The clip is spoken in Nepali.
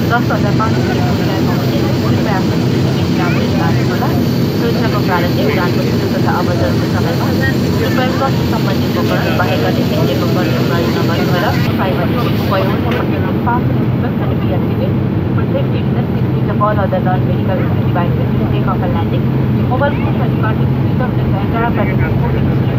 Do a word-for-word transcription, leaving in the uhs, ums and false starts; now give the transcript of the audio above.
दस हजार पाँच सय रुपियाँको हुने कृपया आफ्नो टिकट राम्ररी काट्नुहोला। सुरक्षाको कारणले उडानको सुरु तथा अवतरणको समयमा कृपया स्वास्थ्य सम्बन्धी उपकरण बाहेक अन्य भित्रिएको प्रयोग गर्नुभएर फाइबर उपयोग fast and be activate. For safety reasons, please put the call or the non-medical devices to take off and landing. Mobile phones and cartridges switch off the entire